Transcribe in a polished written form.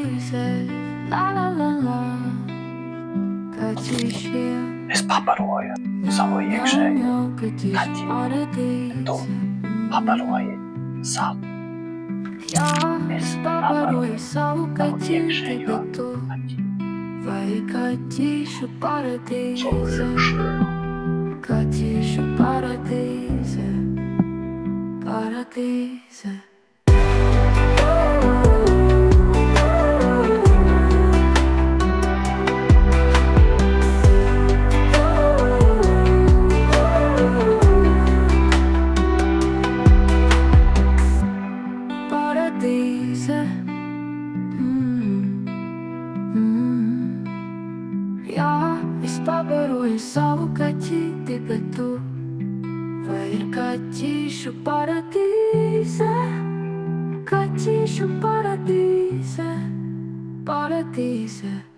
Es paparoju savu iekšējo kaķi. Tu paparoji savu. Es paparoju savu iekšējo kaķi. Kaķīšu paradīze, paradīze. Paradīze. Jā, es pabaroju savu kaķīti, bet tu vai ir kaķīšu paradīze? Kaķīšu paradīze, paradīze.